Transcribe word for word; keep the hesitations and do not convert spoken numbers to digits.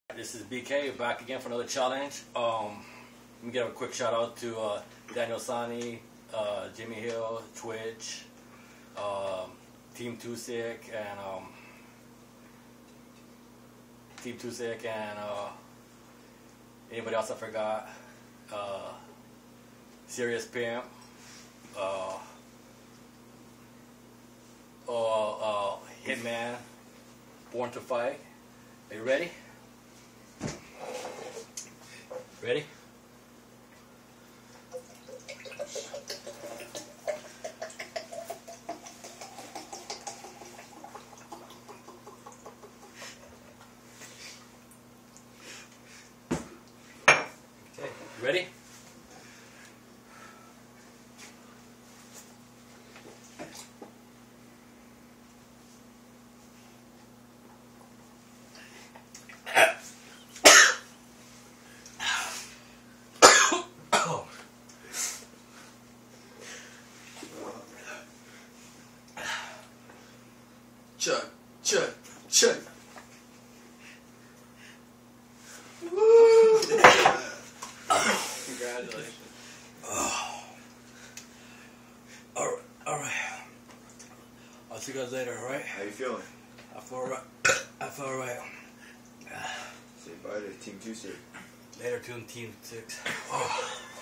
This is B K back again for another challenge. Um, let me give a quick shout out to uh, Daniel Sani, uh, Jimmy Hill, Twitch, um, Team Too Sick, and um, Team Too Sick, and uh, anybody else I forgot. Uh, Serious Pimp. Uh, uh, uh, Hitman. Born to Fight. Are you ready? Ready? Okay, ready? Chug, chug, chug. Congratulations. Oh. Alright, alright. I'll see you guys later, alright? How you feeling? I feel alright. I feel alright. Say bye to Team Two Sick. Later, Team Team Six. Oh.